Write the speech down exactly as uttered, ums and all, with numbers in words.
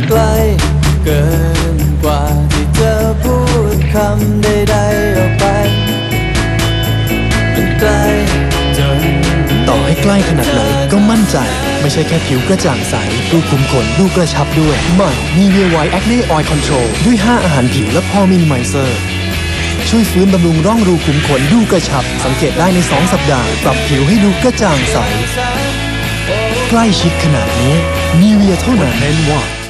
ไกลเกินกว่าที่จะพูดคำใดๆออกไปมันไกลจนต่อให้ใกล้ขนาดไหนก็มั่นใจไม่ใช่แค่ผิวกระจ่างใสรูขุมขนดูกระชับด้วยใหม่ Nivea White Acne Oil Control ด้วยห้าอาหารผิวและพอมินิไมเซอร์ช่วยฟื้นบำรุงร่องรูขุมขนดูกระชับสังเกตได้ในสองสัปดาห์ปรับผิวให้ดูกระจ่างใสใกล้ชิดขนาดนี้ Nivea เท่านั้นเน้นว่า